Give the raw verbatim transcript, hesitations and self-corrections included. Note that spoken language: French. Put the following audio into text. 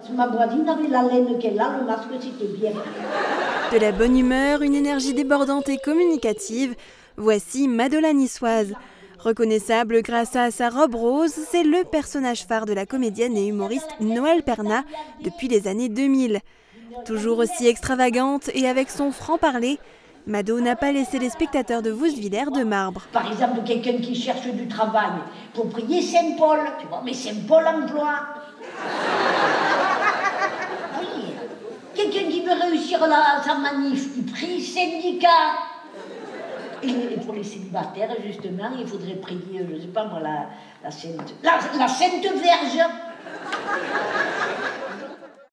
Ma voisine avait la laine qu'elle a, le masque c'était bien. De la bonne humeur, une énergie débordante et communicative, voici Mado la niçoise. Reconnaissable grâce à sa robe rose, c'est le personnage phare de la comédienne et humoriste Noël Perna depuis les années deux mille. Toujours aussi extravagante et avec son franc-parler, Mado n'a pas laissé les spectateurs de Woustviller de marbre. Par exemple, quelqu'un qui cherche du travail, pour prier Saint-Paul, tu vois, mais Saint-Paul emploie. Oui. Quelqu'un qui veut réussir la, sa manif, il prie syndicat. Et pour les célibataires, justement, il faudrait prier, je ne sais pas moi, la, la, Sainte, la, la Sainte Vierge.